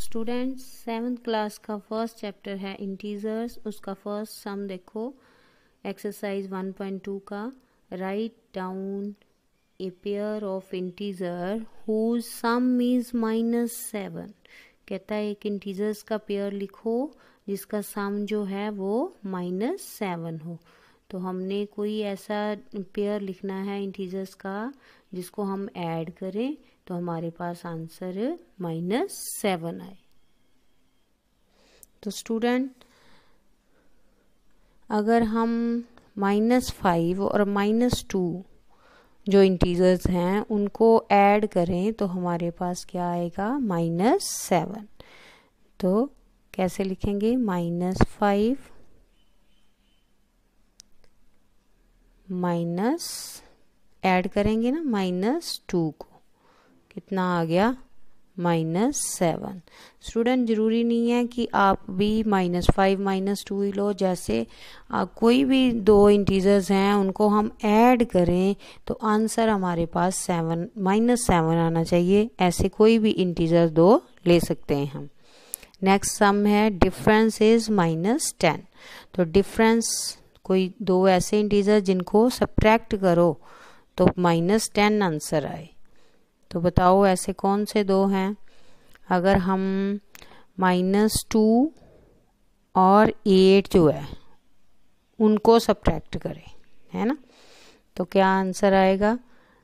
Students 7th class का first chapter है integers. उसका फर्स्ट सम देखो, एक्सरसाइज 1.2 का। Write down a pair of integer whose sum is -7। कहता है एक इंटीजर्स का पेयर लिखो जिसका सम जो है वो -7 हो। तो हमने कोई ऐसा पेयर लिखना है इंटीजर्स का जिसको हम ऐड करें तो हमारे पास आंसर -7 आए। तो स्टूडेंट अगर हम -5 और -2 जो इंटीजर्स हैं उनको ऐड करें तो हमारे पास क्या आएगा, -7। तो कैसे लिखेंगे, -5 माइनस ऐड करेंगे ना -2 को, कितना आ गया, -7। स्टूडेंट जरूरी नहीं है कि आप भी -5 -2 ही लो। जैसे कोई भी दो इंटीजर्स हैं उनको हम ऐड करें तो आंसर हमारे पास -7 आना चाहिए। ऐसे कोई भी इंटीजर दो ले सकते हैं हम। नेक्स्ट सम है डिफरेंस इज -10। तो डिफरेंस कोई दो ऐसे इंटीजर जिनको सब्ट्रैक्ट करो तो -10 आंसर आए। तो बताओ ऐसे कौन से दो हैं। अगर हम -2 और 8 जो है उनको सब्ट्रैक्ट करें, है ना, तो क्या आंसर आएगा,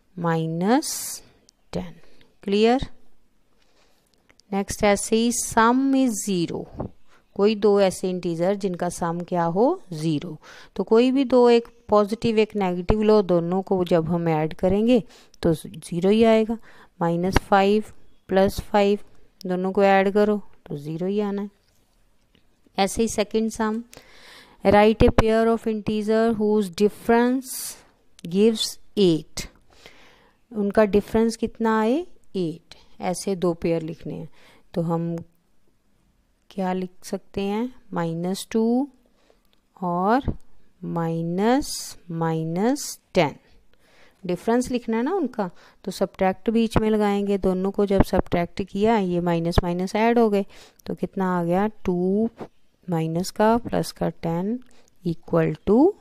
-10। क्लियर। नेक्स्ट ऐसे ही सम इज 0। कोई दो ऐसे इंटीजर जिनका सम क्या हो, 0। तो कोई भी दो, एक पॉजिटिव एक नेगेटिव लो, दोनों को जब हम ऐड करेंगे तो 0 ही आएगा। -5 + 5 दोनों को ऐड करो तो 0 ही आना है। ऐसे ही second sum, write a pair of integer whose difference gives 8। उनका डिफरेंस कितना आए, 8। ऐसे दो पेयर लिखने हैं तो हम क्या लिख सकते हैं, -2 और -10। डिफरेंस लिखना है ना उनका, तो सब्ट्रैक्ट बीच में लगाएंगे। दोनों को जब सब्ट्रैक्ट किया ये माइनस माइनस ऐड हो गए तो कितना आ गया, 2 माइनस का प्लस का 10 =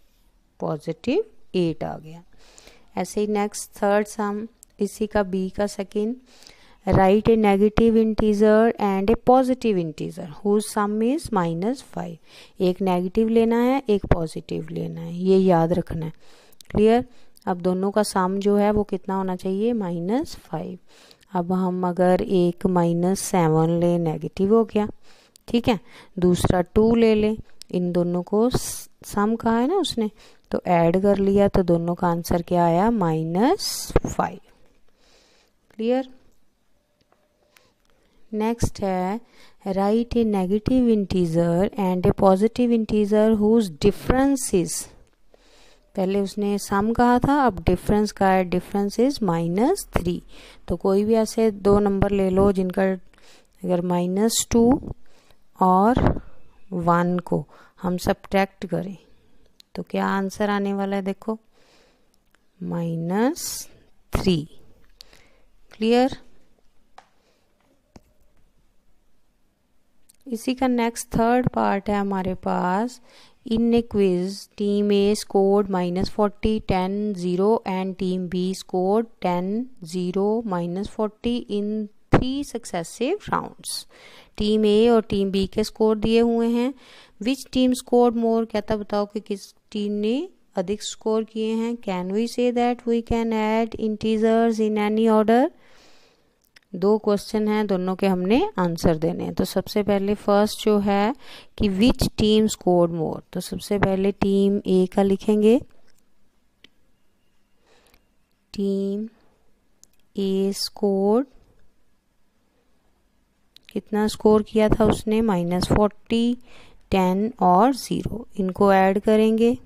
+8 आ गया। ऐसे ही नेक्स्ट थर्ड सम, इसी का बी का second, write a negative integer and a positive integer whose sum is -5। एक नेगेटिव लेना है, एक पॉजिटिव लेना है, ये याद रखना है। क्लियर। अब दोनों का सम जो है वो कितना होना चाहिए, -5। अब हम अगर एक -7 ले, नेगेटिव हो गया, ठीक है। दूसरा 2 ले लें, इन दोनों को सम कहा है ना उसने, तो ऐड कर लिया तो दोनों का आंसर क्या आया, -5। क्लियर। नेक्स्ट है write a negative integer and a positive integer whose difference is, पहले उसने सम कहा था, अब डिफरेंस का है, डिफरेंस इज -3। तो कोई भी ऐसे दो नंबर ले लो जिनका अगर -2 और 1 को हम सब्ट्रैक्ट करें तो क्या आंसर आने वाला है, देखो -3। क्लियर। इसी का नेक्स्ट थर्ड पार्ट है हमारे पास। In a quiz team A scored -40, 10, 0 and team B scored 10, 0, -40 in 3 successive rounds. Team A और टीम बी के स्कोर दिए हुए हैं। विच टीम स्कोर्ड मोर, कहता बताओ कि किस टीम ने अधिक स्कोर किए हैं। Can we say that we can add integers in any order. दो क्वेश्चन हैं, दोनों के हमने आंसर देने हैं। तो सबसे पहले फर्स्ट जो है कि विच टीम स्कोर्ड मोर, तो सबसे पहले टीम ए का लिखेंगे। टीम ए स्कोर्ड, कितना स्कोर किया था उसने, -40, 10 और 0, इनको ऐड करेंगे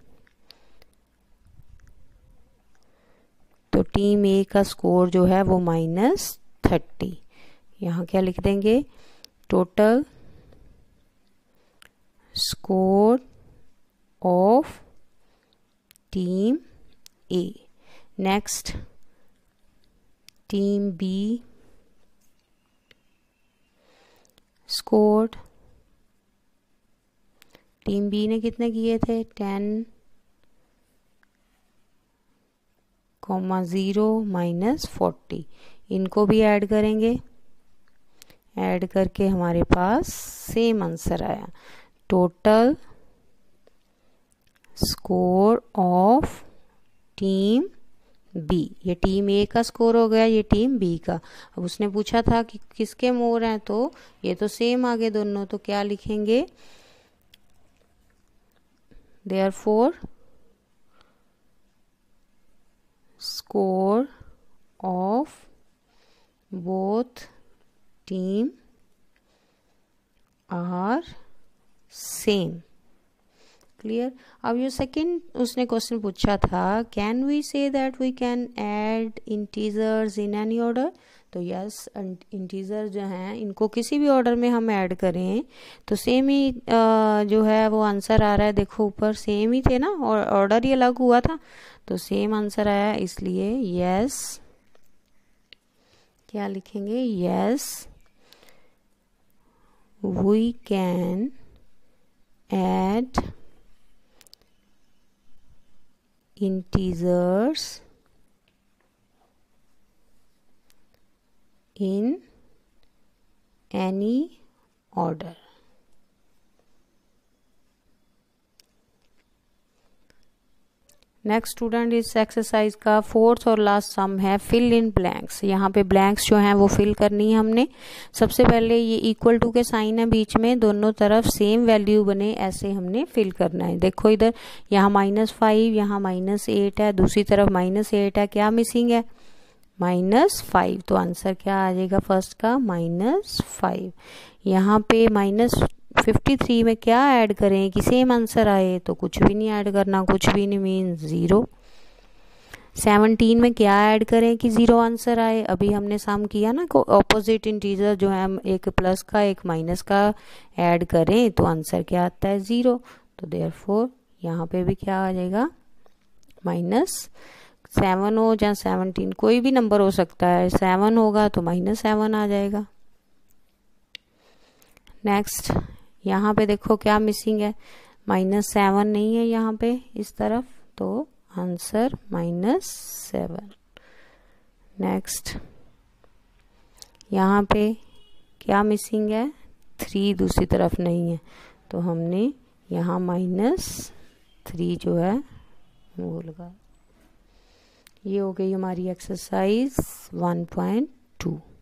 तो टीम ए का स्कोर जो है वो -30। यहाँ क्या लिख देंगे, total score of team A. Next team B scored, team B ने कितने किए थे 10, 0 माइनस 40, इनको भी ऐड करेंगे, ऐड करके हमारे पास सेम आंसर आया, total score of team B. ये टीम ए का स्कोर हो गया, ये टीम बी का। अब उसने पूछा था कि किसके मोर हैं, तो ये तो सेम आगे दोनों, तो क्या लिखेंगे, therefore score of both team are same. Clear. अब ये सेकंड उसने क्वेश्चन पूछा था, can we say that we can add integers in any order, तो यस, इंटीजर जो हैं इनको किसी भी ऑर्डर में हम ऐड करें तो सेम ही जो है वो आंसर आ रहा है, देखो ऊपर सेम ही थे ना, और ऑर्डर ही अलग हुआ था, तो सेम आंसर आया, इसलिए यस, क्या लिखेंगे, yes we can add integers in any order। Next student, इस एक्सरसाइज का फोर्थ और लास्ट सम है फिल इन ब्लैंक्स। यहाँ पे ब्लैंक्स जो हैं वो फिल करनी है हमने। सबसे पहले ये इक्वल टू के साइन है बीच में, दोनों तरफ सेम वैल्यू बने ऐसे हमने फिल करना है। देखो इधर यहाँ -5, यहाँ -8 है, दूसरी तरफ -8 है, क्या मिसिंग है, -5, तो आंसर क्या आ जाएगा फर्स्ट का -5। यहाँ पे -53 में क्या ऐड करें कि सेम आंसर आए, तो कुछ भी नहीं ऐड करना, कुछ भी नहीं, मीन 0। 17 में क्या ऐड करें कि 0 आंसर आए, अभी हमने सम किया ना, को ऑपोजिट इंटीजर जो है एक प्लस का एक माइनस का ऐड करें तो आंसर क्या आता है 0, तो देयरफॉर यहाँ पे भी क्या आ जाएगा, -7 हो या 17, कोई भी नंबर हो सकता है, 7 होगा तो -7 आ जाएगा। नेक्स्ट यहाँ पे देखो क्या मिसिंग है, -7 नहीं है यहाँ पे इस तरफ, तो आंसर -7। नेक्स्ट यहाँ पे क्या मिसिंग है, 3 दूसरी तरफ नहीं है, तो हमने यहाँ -3 जो है वो लगा। ये हो गई हमारी एक्सरसाइज 1.2।